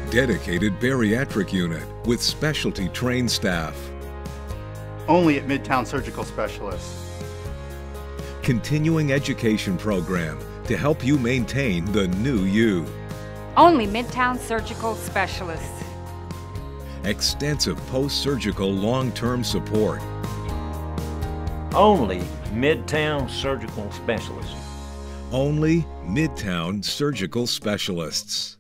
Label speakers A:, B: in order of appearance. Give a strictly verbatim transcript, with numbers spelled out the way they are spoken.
A: Dedicated bariatric unit with specialty trained staff.
B: Only at Midtown Surgical Specialists.
A: Continuing education program to help you maintain the new you.
C: Only Midtown Surgical Specialists.
A: Extensive post-surgical long-term support.
D: Only Midtown Surgical Specialists.
A: Only Midtown Surgical Specialists.